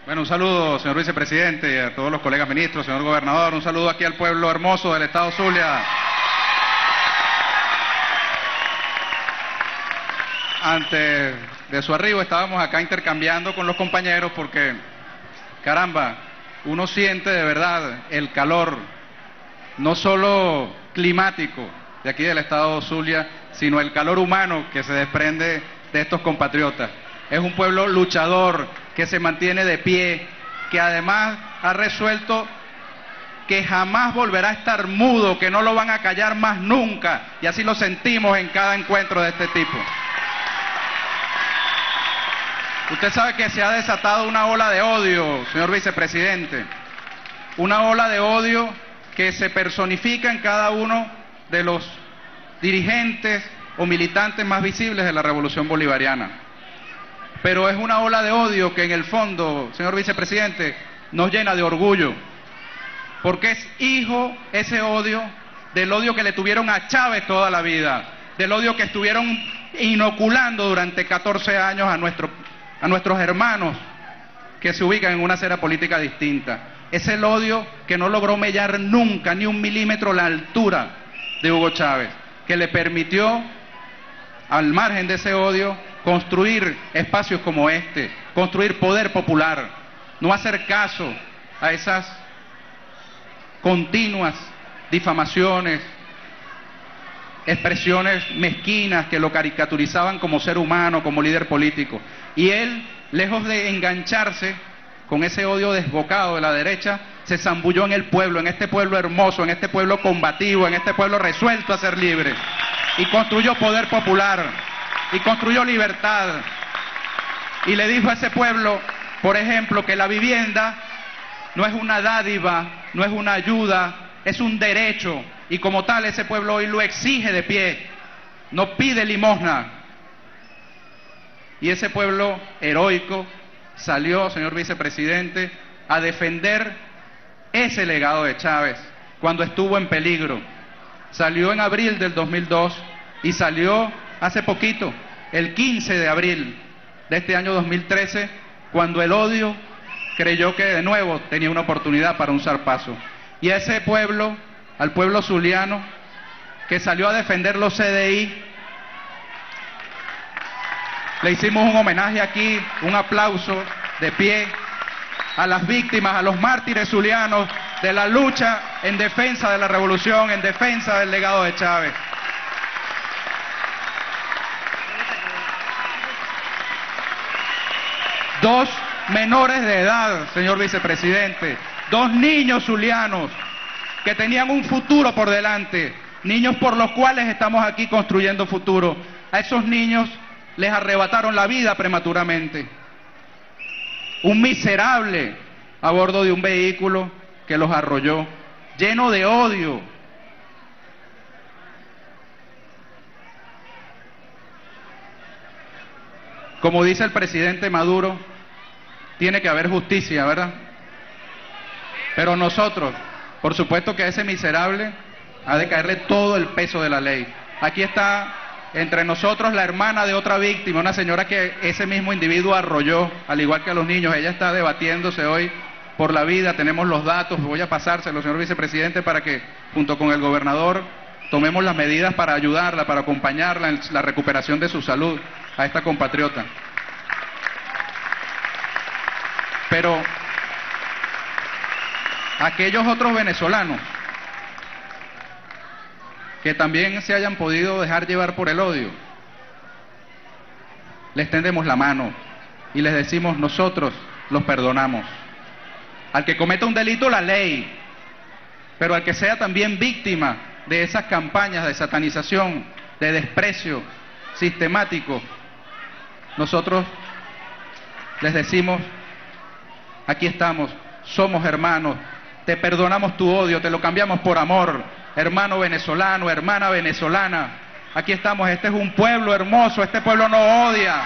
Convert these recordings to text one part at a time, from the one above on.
Bueno, un saludo, señor vicepresidente, y a todos los colegas ministros, señor gobernador, un saludo aquí al pueblo hermoso del estado Zulia. Antes de su arribo estábamos acá intercambiando con los compañeros porque, caramba, uno siente de verdad el calor, no solo climático de aquí del estado Zulia, sino el calor humano que se desprende de estos compatriotas. Es un pueblo luchador que se mantiene de pie, que además ha resuelto que jamás volverá a estar mudo, que no lo van a callar más nunca, y así lo sentimos en cada encuentro de este tipo. Usted sabe que se ha desatado una ola de odio, señor vicepresidente, una ola de odio que se personifica en cada uno de los dirigentes o militantes más visibles de la revolución bolivariana. Pero es una ola de odio que en el fondo, señor vicepresidente, nos llena de orgullo, porque es hijo ese odio del odio que le tuvieron a Chávez toda la vida, del odio que estuvieron inoculando durante 14 años a nuestros hermanos que se ubican en una acera política distinta. Es el odio que no logró mellar nunca ni un milímetro la altura de Hugo Chávez, que le permitió, al margen de ese odio, construir espacios como este, construir poder popular, no hacer caso a esas continuas difamaciones, expresiones mezquinas que lo caricaturizaban como ser humano, como líder político. Y él, lejos de engancharse con ese odio desbocado de la derecha, se zambulló en el pueblo, en este pueblo hermoso, en este pueblo combativo, en este pueblo resuelto a ser libre, y construyó poder popular, y construyó libertad, y le dijo a ese pueblo, por ejemplo, que la vivienda no es una dádiva, no es una ayuda, es un derecho, y como tal ese pueblo hoy lo exige de pie, no pide limosna. Y ese pueblo heroico salió, señor vicepresidente, a defender ese legado de Chávez cuando estuvo en peligro. Salió en abril del 2002 y salió hace poquito, el 15 de abril de este año 2013, cuando el odio creyó que de nuevo tenía una oportunidad para un zarpazo. Y a ese pueblo, al pueblo zuliano, que salió a defender los CDI, le hicimos un homenaje aquí, un aplauso de pie a las víctimas, a los mártires zulianos de la lucha en defensa de la revolución, en defensa del legado de Chávez. Dos menores de edad, señor vicepresidente, dos niños zulianos que tenían un futuro por delante, niños por los cuales estamos aquí construyendo futuro. A esos niños les arrebataron la vida prematuramente. Un miserable a bordo de un vehículo que los arrolló, lleno de odio. Como dice el presidente Maduro, tiene que haber justicia, ¿verdad? Pero nosotros, por supuesto que a ese miserable ha de caerle todo el peso de la ley. Aquí está entre nosotros la hermana de otra víctima, una señora que ese mismo individuo arrolló, al igual que a los niños. Ella está debatiéndose hoy por la vida, tenemos los datos, voy a pasárselos, señor vicepresidente, para que junto con el gobernador tomemos las medidas para ayudarla, para acompañarla en la recuperación de su salud a esta compatriota. Pero aquellos otros venezolanos que también se hayan podido dejar llevar por el odio, les tendemos la mano y les decimos: nosotros los perdonamos. Al que cometa un delito, la ley, pero al que sea también víctima de esas campañas de satanización, de desprecio sistemático, nosotros les decimos: aquí estamos, somos hermanos, te perdonamos tu odio, te lo cambiamos por amor, hermano venezolano, hermana venezolana, aquí estamos, este es un pueblo hermoso, este pueblo no odia.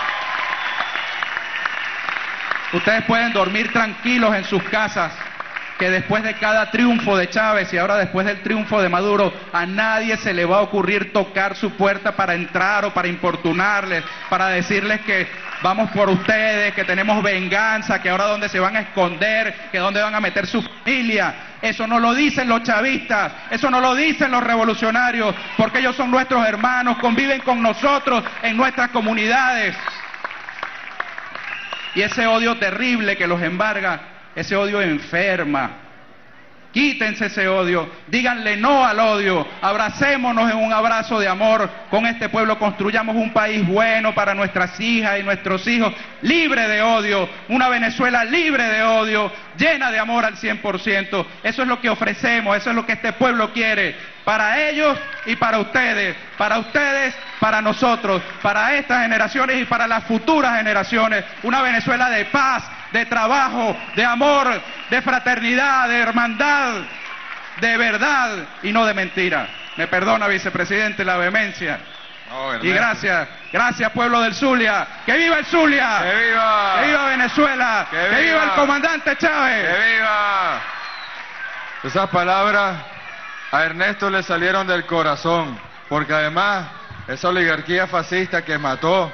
Ustedes pueden dormir tranquilos en sus casas, que después de cada triunfo de Chávez y ahora después del triunfo de Maduro, a nadie se le va a ocurrir tocar su puerta para entrar o para importunarles, para decirles que vamos por ustedes, que tenemos venganza, que ahora dónde se van a esconder, que dónde van a meter su familia. Eso no lo dicen los chavistas, eso no lo dicen los revolucionarios, porque ellos son nuestros hermanos, conviven con nosotros en nuestras comunidades. Y ese odio terrible que los embarga, ese odio enferma. Quítense ese odio, díganle no al odio, abracémonos en un abrazo de amor con este pueblo, construyamos un país bueno para nuestras hijas y nuestros hijos, libre de odio, una Venezuela libre de odio, llena de amor al 100%. Eso es lo que ofrecemos, eso es lo que este pueblo quiere, para ellos y para ustedes, para nosotros, para estas generaciones y para las futuras generaciones, una Venezuela de paz, de trabajo, de amor, de fraternidad, de hermandad, de verdad y no de mentira. Me perdona, vicepresidente, la vehemencia. No, y gracias pueblo del Zulia. ¡Que viva el Zulia! ¡Que viva! ¡Que viva Venezuela! ¡Que viva el comandante Chávez! ¡Que viva! Esas palabras a Ernesto le salieron del corazón, porque además esa oligarquía fascista que mató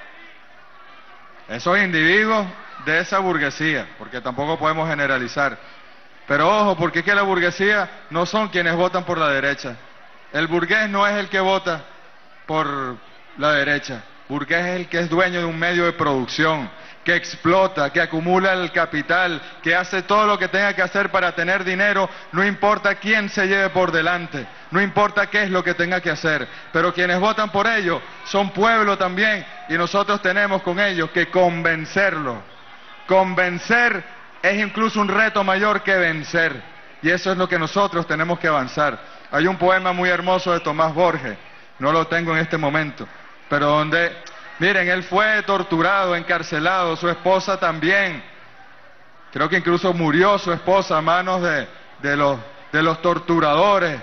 esos individuos de esa burguesía, porque tampoco podemos generalizar, pero ojo, porque es que la burguesía no son quienes votan por la derecha. El burgués no es el que vota por la derecha. Burgués es el que es dueño de un medio de producción, que explota, que acumula el capital, que hace todo lo que tenga que hacer para tener dinero, no importa quién se lleve por delante, no importa qué es lo que tenga que hacer, pero quienes votan por ellos son pueblo también, y nosotros tenemos con ellos que convencerlos. Convencer es incluso un reto mayor que vencer, y eso es lo que nosotros tenemos que avanzar. Hay un poema muy hermoso de Tomás Borges, no lo tengo en este momento, pero donde, miren, él fue torturado, encarcelado, su esposa también, creo que incluso murió su esposa a manos de los torturadores.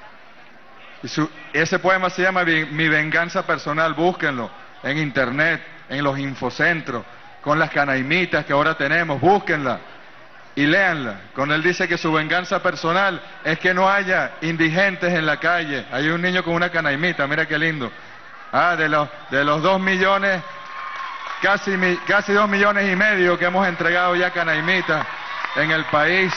Ese poema se llama Mi venganza personal, búsquenlo en internet, en los infocentros, con las canaimitas que ahora tenemos, búsquenla y léanla. Cuando él dice que su venganza personal es que no haya indigentes en la calle. Hay un niño con una canaimita, mira qué lindo. De los 2 millones, casi 2,5 millones que hemos entregado ya canaimitas en el país.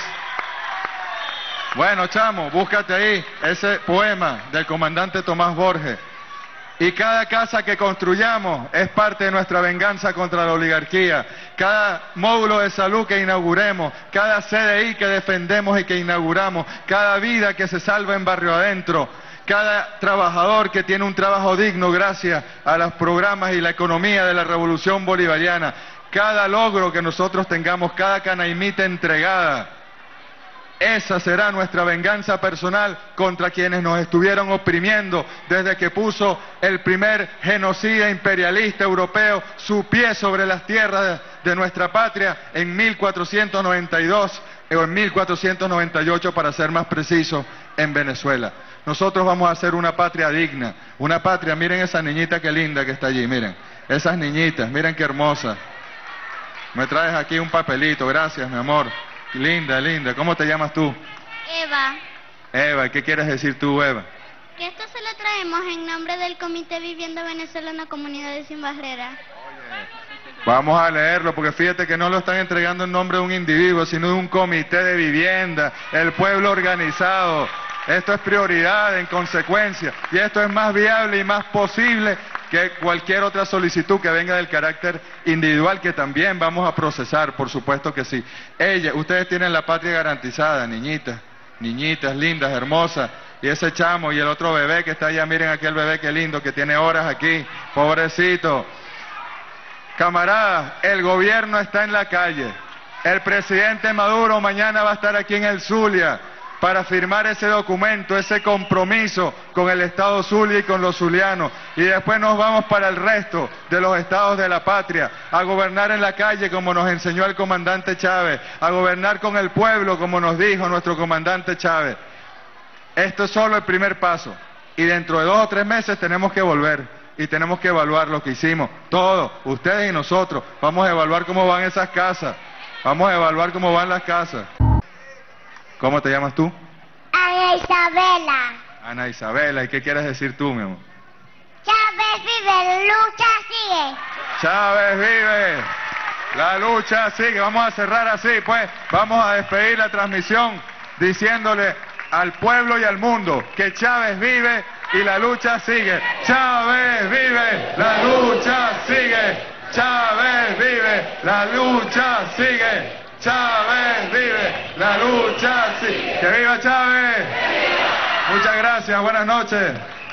Bueno, chamo, búscate ahí ese poema del comandante Tomás Borges. Y cada casa que construyamos es parte de nuestra venganza contra la oligarquía. Cada módulo de salud que inauguremos, cada CDI que defendemos y que inauguramos, cada vida que se salva en Barrio Adentro, cada trabajador que tiene un trabajo digno gracias a los programas y la economía de la revolución bolivariana, cada logro que nosotros tengamos, cada canaimita entregada, esa será nuestra venganza personal contra quienes nos estuvieron oprimiendo desde que puso el primer genocida imperialista europeo su pie sobre las tierras de nuestra patria en 1492 o en 1498 para ser más preciso, en Venezuela. Nosotros vamos a hacer una patria digna, una patria, miren esa niñita qué linda que está allí, miren, esas niñitas, miren qué hermosa. Me traes aquí un papelito, gracias mi amor. Linda, linda. ¿Cómo te llamas tú? Eva. Eva, ¿qué quieres decir tú, Eva? Que esto se lo traemos en nombre del Comité Vivienda Venezolana Comunidades Sin Barreras. Vamos a leerlo, porque fíjate que no lo están entregando en nombre de un individuo, sino de un comité de vivienda, el pueblo organizado. Esto es prioridad en consecuencia, y esto es más viable y más posible que cualquier otra solicitud que venga del carácter individual, que también vamos a procesar, por supuesto que sí. Ustedes tienen la patria garantizada, niñitas, niñitas lindas, hermosas, y ese chamo y el otro bebé que está allá, miren aquel bebé qué lindo, que tiene horas aquí, pobrecito. Camaradas, el gobierno está en la calle, el presidente Maduro mañana va a estar aquí en el Zulia, para firmar ese documento, ese compromiso con el Estado Zulia y con los zulianos, y después nos vamos para el resto de los estados de la patria, a gobernar en la calle como nos enseñó el comandante Chávez, a gobernar con el pueblo como nos dijo nuestro comandante Chávez. Esto es solo el primer paso, y dentro de 2 o 3 meses tenemos que volver, y tenemos que evaluar lo que hicimos, todos, ustedes y nosotros, vamos a evaluar cómo van esas casas, vamos a evaluar cómo van las casas. ¿Cómo te llamas tú? Ana Isabela. Ana Isabela. ¿Y qué quieres decir tú, mi amor? Chávez vive, lucha sigue. Chávez vive, la lucha sigue. Vamos a cerrar así, pues. Vamos a despedir la transmisión diciéndole al pueblo y al mundo que Chávez vive y la lucha sigue. Chávez vive, la lucha sigue. Chávez vive, la lucha sigue. Chávez vive, la lucha sigue. ¡Que viva Chávez! Muchas gracias, buenas noches.